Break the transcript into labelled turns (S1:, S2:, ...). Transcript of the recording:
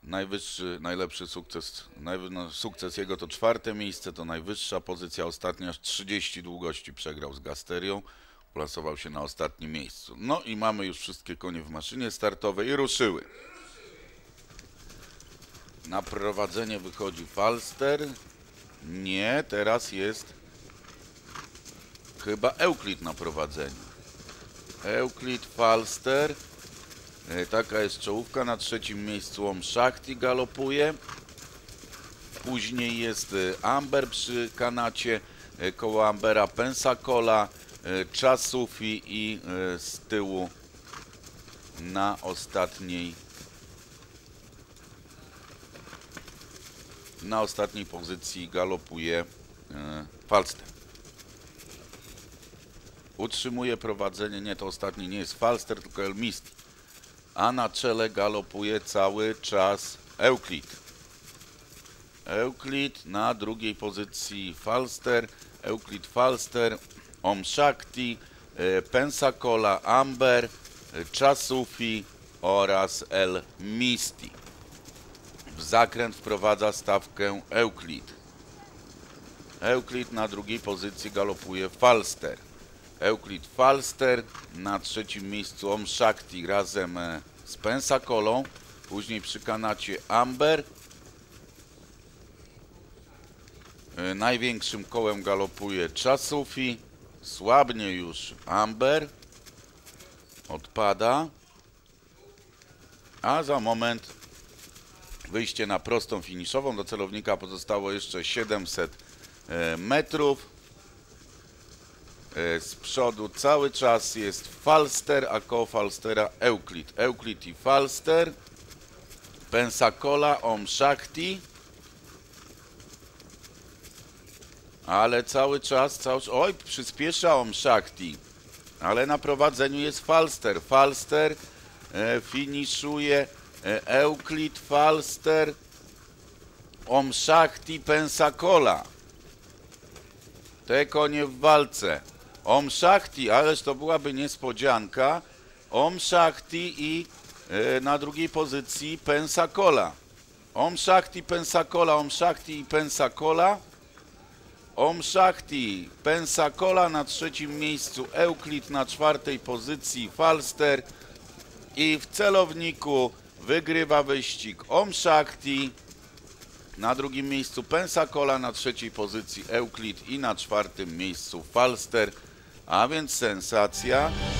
S1: najlepszy sukces, sukces jego to 4. miejsce, to najwyższa pozycja, ostatnia aż 30 długości przegrał z Gasterią, plasował się na ostatnim miejscu. No i mamy już wszystkie konie w maszynie startowej i ruszyły. Na prowadzenie wychodzi Falster. Nie, teraz jest chyba Euclid na prowadzeniu. Euclid, Falster. Taka jest czołówka. Na 3. miejscu Om Shakti galopuje. Później jest Amber przy kanacie. Koło Ambera Pensacola, Chasufi i z tyłu na ostatniej pozycji galopuje Falster. Utrzymuje prowadzenie, nie, to ostatni nie jest Falster, tylko El Misty. A na czele galopuje cały czas Euclid. Euclid, na 2. pozycji Falster, Euclid, Falster, Om Shakti, Pensacola, Amber, Chasufi oraz El Misty. W zakręt wprowadza stawkę Euclid. Euclid, na 2. pozycji galopuje Falster. Euclid, Falster, na 3. miejscu Om Shakti razem z Pensacolą, później przy kanacie Amber. Największym kołem galopuje Chasufi, słabnie już Amber, odpada, a za moment wyjście na prostą finiszową. Do celownika pozostało jeszcze 700 metrów. Z przodu cały czas jest Falster, a koło Falstera Euclid. Euclid i Falster, Pensacola, Om Shakti. Ale cały czas, oj, przyspiesza Om Shakti. Ale na prowadzeniu jest Falster. Falster finiszuje, Euclid, Falster, Om Shakti, Pensacola. Te konie w walce. Om Shakti, ależ to byłaby niespodzianka. Om Shakti i na 2. pozycji Pensacola. Om Shakti, Pensacola, Om Shakti i Pensacola. Om Shakti, Pensacola, na 3. miejscu Euclid, na 4. pozycji Falster i w celowniku wygrywa wyścig Om Shakti, na 2. miejscu Pensacola, na 3. pozycji Euclid i na 4. miejscu Falster, a więc sensacja.